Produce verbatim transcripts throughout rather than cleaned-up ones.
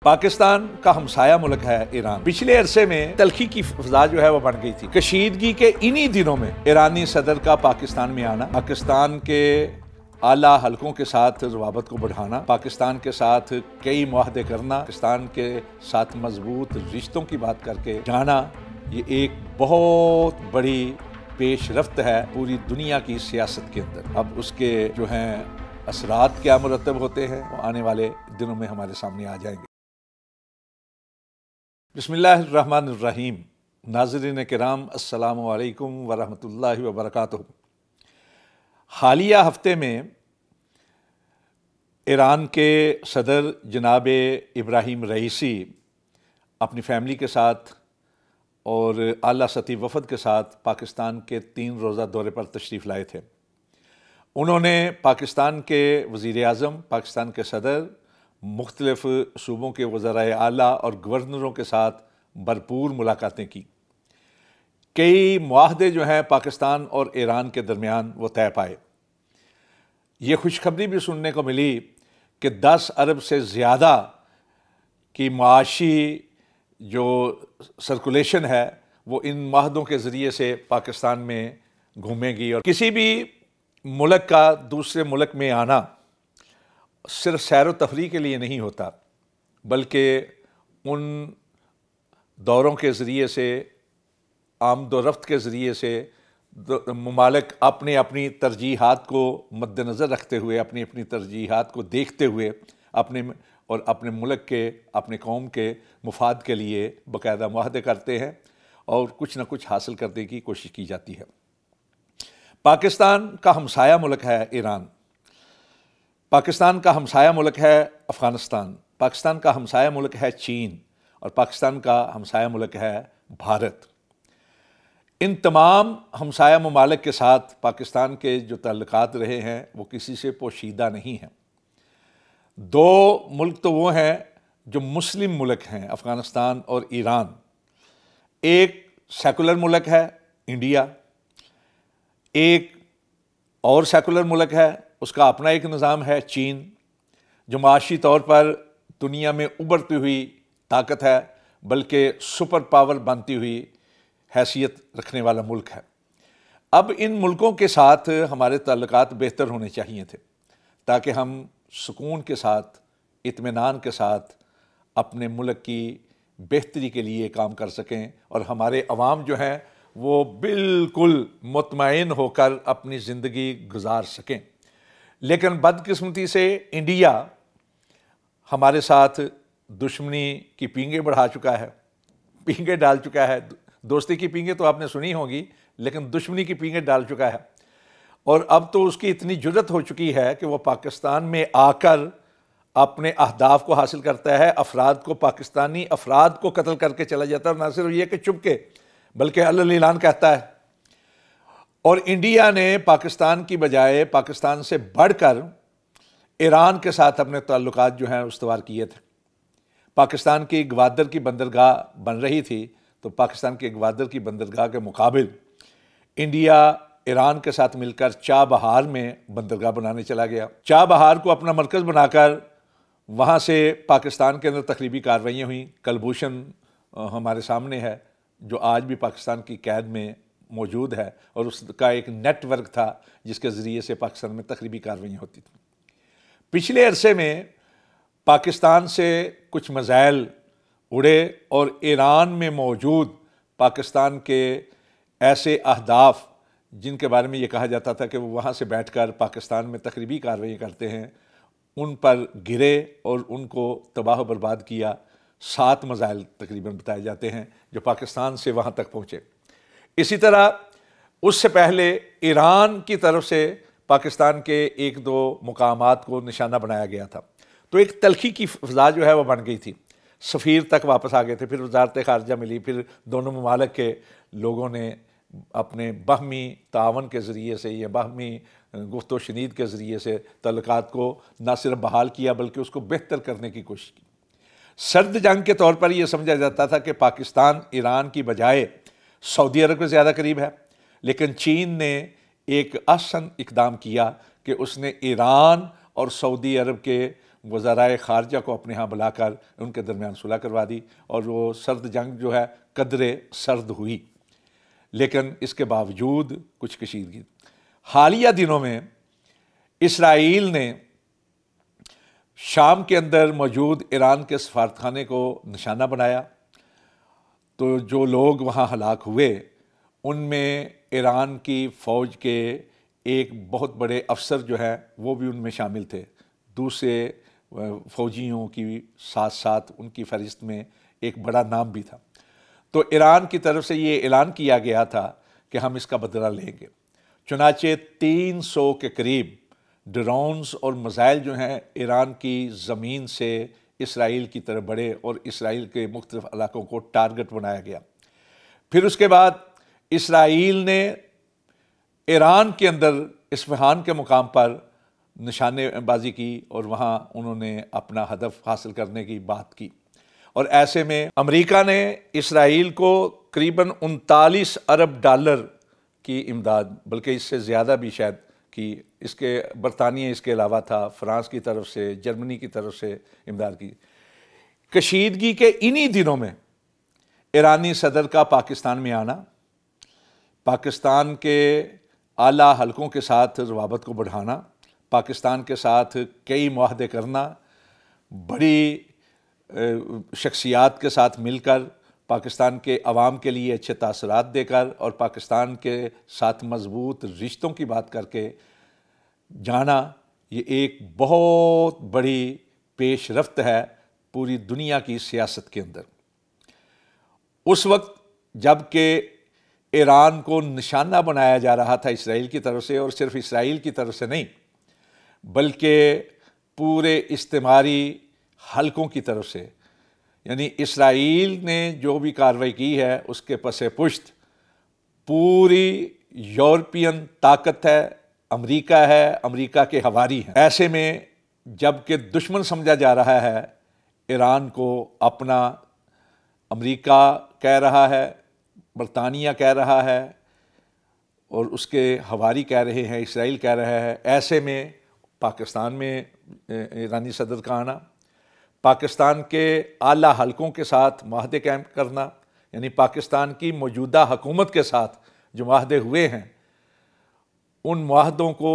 پاکستان کا ہمسایہ ملک ہے ایران۔ پچھلے عرصے میں تلخی کی فضا جو ہے وہ بن گئی تھی۔ کشیدگی کے انہی دنوں میں ایرانی صدر کا پاکستان میں آنا، پاکستان کے اعلیٰ حلقوں کے ساتھ روابط کو بڑھانا، پاکستان کے ساتھ کئی معاہدے کرنا، پاکستان کے ساتھ مضبوط رشتوں کی بات کر کے جانا، یہ ایک بہت بڑی پیش رفت ہے پوری دنیا کی سیاست کے اندر۔ اب اس کے جو ہیں اثرات کیا مرتب ہوتے ہیں وہ آنے والے دنوں میں ہمارے سامنے آ جائیں گے۔ بسم اللہ الرحمن الرحیم۔ ناظرین کرام، السلام علیکم ورحمۃ اللہ وبرکاتہ۔ حالیہ ہفتے میں ایران کے صدر جناب ابراہیم رئیسی اپنی فیملی کے ساتھ اور اعلیٰ سطحی وفد کے ساتھ پاکستان کے تین روزہ دورے پر تشریف لائے تھے۔ انہوں نے پاکستان کے وزیر اعظم، پاکستان کے صدر، مختلف صوبوں کے وزرائے اعلیٰ اور گورنروں کے ساتھ بھرپور ملاقاتیں کی۔ کئی معاہدے جو ہیں پاکستان اور ایران کے درمیان وہ طے پائے۔ یہ خوشخبری بھی سننے کو ملی کہ دس ارب سے زیادہ کی معاشی جو سرکولیشن ہے وہ ان معاہدوں کے ذریعے سے پاکستان میں گھومے گی، اور کسی بھی ملک کا دوسرے ملک میں آنا صرف سیر و تفریح کے لیے نہیں ہوتا، بلکہ ان دوروں کے ذریعے سے، آمد و رفت کے ذریعے سے ممالک اپنے اپنی ترجیحات کو مد نظر رکھتے ہوئے، اپنی اپنی ترجیحات کو دیکھتے ہوئے اپنے اور اپنے ملک کے، اپنے قوم کے مفاد کے لیے باقاعدہ معاہدے کرتے ہیں اور کچھ نہ کچھ حاصل کرنے کی کوشش کی جاتی ہے۔ پاکستان کا ہمسایہ ملک ہے ایران، پاکستان کا ہمسایہ ملک ہے افغانستان، پاکستان کا ہمسایہ ملک ہے چین، اور پاکستان کا ہمسایہ ملک ہے بھارت۔ ان تمام ہمسایہ ممالک کے ساتھ پاکستان کے جو تعلقات رہے ہیں وہ کسی سے پوشیدہ نہیں ہیں۔ دو ملک تو وہ ہیں جو مسلم ملک ہیں، افغانستان اور ایران۔ ایک سیکولر ملک ہے انڈیا، ایک اور سیکولر ملک ہے، اس کا اپنا ایک نظام ہے چین، جو معاشی طور پر دنیا میں ابھرتی ہوئی طاقت ہے، بلکہ سپر پاور بنتی ہوئی حیثیت رکھنے والا ملک ہے۔ اب ان ملکوں کے ساتھ ہمارے تعلقات بہتر ہونے چاہیے تھے تاکہ ہم سکون کے ساتھ، اطمینان کے ساتھ اپنے ملک کی بہتری کے لیے کام کر سکیں، اور ہمارے عوام جو ہیں وہ بالکل مطمئن ہو کر اپنی زندگی گزار سکیں۔ لیکن بدقسمتی سے انڈیا ہمارے ساتھ دشمنی کی پینگیں بڑھا چکا ہے، پینگیں ڈال چکا ہے۔ دوستی کی پینگیں تو آپ نے سنی ہوگی، لیکن دشمنی کی پینگیں ڈال چکا ہے، اور اب تو اس کی اتنی جرت ہو چکی ہے کہ وہ پاکستان میں آ کر اپنے اہداف کو حاصل کرتا ہے، افراد کو، پاکستانی افراد کو قتل کر کے چلا جاتا ہے، اور نہ صرف یہ کہ چپ کے، بلکہ علل اعلان کہتا ہے۔ اور انڈیا نے پاکستان کی بجائے پاکستان سے بڑھ کر ایران کے ساتھ اپنے تعلقات جو ہیں استوار کیے تھے۔ پاکستان کی گوادر کی بندرگاہ بن رہی تھی، تو پاکستان کی گوادر کی بندرگاہ کے مقابل انڈیا ایران کے ساتھ مل کر چابہار میں بندرگاہ بنانے چلا گیا۔ چابہار کو اپنا مرکز بنا کر وہاں سے پاکستان کے اندر تخریبی کارروائیاں ہوئیں۔ کلبھوشن ہمارے سامنے ہے، جو آج بھی پاکستان کی قید میں موجود ہے، اور اس کا ایک نیٹ ورک تھا جس کے ذریعے سے پاکستان میں تخریبی کارروائیاں ہوتی تھیں۔ پچھلے عرصے میں پاکستان سے کچھ میزائل اڑے، اور ایران میں موجود پاکستان کے ایسے اہداف جن کے بارے میں یہ کہا جاتا تھا کہ وہ وہاں سے بیٹھ کر پاکستان میں تخریبی کارروائیاں کرتے ہیں، ان پر گرے اور ان کو تباہ و برباد کیا۔ سات میزائل تقریباً بتائے جاتے ہیں جو پاکستان سے وہاں تک پہنچے۔ اسی طرح اس سے پہلے ایران کی طرف سے پاکستان کے ایک دو مقامات کو نشانہ بنایا گیا تھا، تو ایک تلخی کی فضا جو ہے وہ بن گئی تھی۔ سفیر تک واپس آ گئے تھے، پھر وزارت خارجہ ملی، پھر دونوں ممالک کے لوگوں نے اپنے باہمی تعاون کے ذریعے سے یا باہمی گفت و شنید کے ذریعے سے تعلقات کو نہ صرف بحال کیا بلکہ اس کو بہتر کرنے کی کوشش کی۔ سرد جنگ کے طور پر یہ سمجھا جاتا تھا کہ پاکستان ایران کی بجائے سعودی عرب کے زیادہ قریب ہے، لیکن چین نے ایک احسن اقدام کیا کہ اس نے ایران اور سعودی عرب کے وزرائے خارجہ کو اپنے ہاں بلا کر ان کے درمیان صلح کروا دی اور وہ سرد جنگ جو ہے قدرے سرد ہوئی، لیکن اس کے باوجود کچھ کشیدگی۔ حالیہ دنوں میں اسرائیل نے شام کے اندر موجود ایران کے سفارتخانے کو نشانہ بنایا، تو جو لوگ وہاں ہلاک ہوئے ان میں ایران کی فوج کے ایک بہت بڑے افسر جو ہیں وہ بھی ان میں شامل تھے، دوسرے فوجیوں کی ساتھ ساتھ ان کی فہرست میں ایک بڑا نام بھی تھا۔ تو ایران کی طرف سے یہ اعلان کیا گیا تھا کہ ہم اس کا بدلہ لیں گے، چنانچہ تین سو کے قریب ڈرونز اور میزائل جو ہیں ایران کی زمین سے اسرائیل کی طرف بڑھے اور اسرائیل کے مختلف علاقوں کو ٹارگٹ بنایا گیا۔ پھر اس کے بعد اسرائیل نے ایران کے اندر اصفہان کے مقام پر نشانے بازی کی اور وہاں انہوں نے اپنا ہدف حاصل کرنے کی بات کی، اور ایسے میں امریکہ نے اسرائیل کو قریباً انتالیس ارب ڈالر کی امداد، بلکہ اس سے زیادہ بھی شاید کی، اس کے برطانیہ اس کے علاوہ تھا، فرانس کی طرف سے، جرمنی کی طرف سے امداد کی۔ کشیدگی کے انہی دنوں میں ایرانی صدر کا پاکستان میں آنا، پاکستان کے اعلیٰ حلقوں کے ساتھ روابط کو بڑھانا، پاکستان کے ساتھ کئی معاہدے کرنا، بڑی شخصیات کے ساتھ مل کر پاکستان کے عوام کے لیے اچھے تاثرات دے کر اور پاکستان کے ساتھ مضبوط رشتوں کی بات کر کے جانا، یہ ایک بہت بڑی پیش رفت ہے پوری دنیا کی سیاست کے اندر۔ اس وقت جب کہ ایران کو نشانہ بنایا جا رہا تھا اسرائیل کی طرف سے، اور صرف اسرائیل کی طرف سے نہیں بلکہ پورے استعماری حلقوں کی طرف سے، یعنی اسرائیل نے جو بھی کارروائی کی ہے اس کے پس پشت پوری یورپین طاقت ہے، امریکہ ہے، امریکہ کے حواری ہیں۔ ایسے میں جب کہ دشمن سمجھا جا رہا ہے ایران کو، اپنا امریکہ کہہ رہا ہے، برطانیہ کہہ رہا ہے اور اس کے حواری کہہ رہے ہیں، اسرائیل کہہ رہا ہے، ایسے میں پاکستان میں ایرانی صدر کا آنا، پاکستان کے اعلیٰ حلقوں کے ساتھ معاہدے قائم کرنا، یعنی پاکستان کی موجودہ حکومت کے ساتھ جو معاہدے ہوئے ہیں ان معاہدوں کو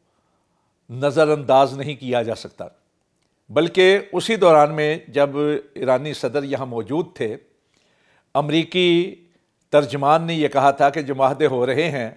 نظر انداز نہیں کیا جا سکتا۔ بلکہ اسی دوران میں جب ایرانی صدر یہاں موجود تھے، امریکی ترجمان نے یہ کہا تھا کہ جو معاہدے ہو رہے ہیں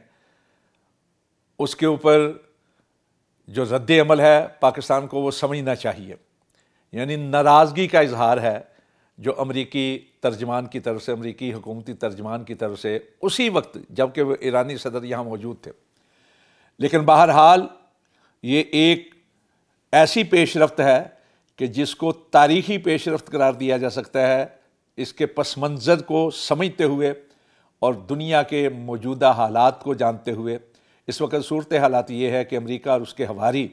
اس کے اوپر جو رد عمل ہے پاکستان کو وہ سمجھنا چاہیے، یعنی ناراضگی کا اظہار ہے جو امریکی ترجمان کی طرف سے، امریکی حکومتی ترجمان کی طرف سے اسی وقت جب کہ وہ ایرانی صدر یہاں موجود تھے۔ لیکن بہرحال یہ ایک ایسی پیش رفت ہے کہ جس کو تاریخی پیش رفت قرار دیا جا سکتا ہے، اس کے پس منظر کو سمجھتے ہوئے اور دنیا کے موجودہ حالات کو جانتے ہوئے۔ اس وقت صورت حالات یہ ہے کہ امریکہ اور اس کے حواری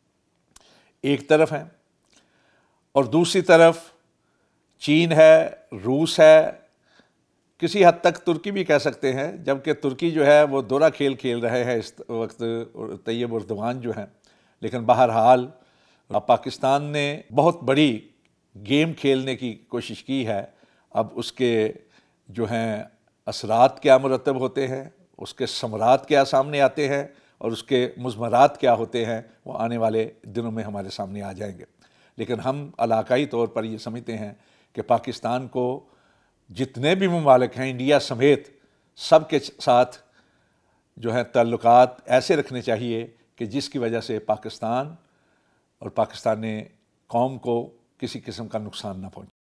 ایک طرف ہیں اور دوسری طرف چین ہے، روس ہے، کسی حد تک ترکی بھی کہہ سکتے ہیں، جبکہ ترکی جو ہے وہ دورہ کھیل کھیل رہے ہیں اس وقت، طیب اردوان جو ہیں۔ لیکن بہرحال پاکستان نے بہت بڑی گیم کھیلنے کی کوشش کی ہے، اب اس کے جو ہیں اثرات کیا مرتب ہوتے ہیں، اس کے ثمرات کیا سامنے آتے ہیں اور اس کے مضمرات کیا ہوتے ہیں، وہ آنے والے دنوں میں ہمارے سامنے آ جائیں گے۔ لیکن ہم علاقائی طور پر یہ سمجھتے ہیں کہ پاکستان کو جتنے بھی ممالک ہیں انڈیا سمیت سب کے ساتھ جو ہے تعلقات ایسے رکھنے چاہیے کہ جس کی وجہ سے پاکستان اور پاکستانی قوم کو کسی قسم کا نقصان نہ پہنچے۔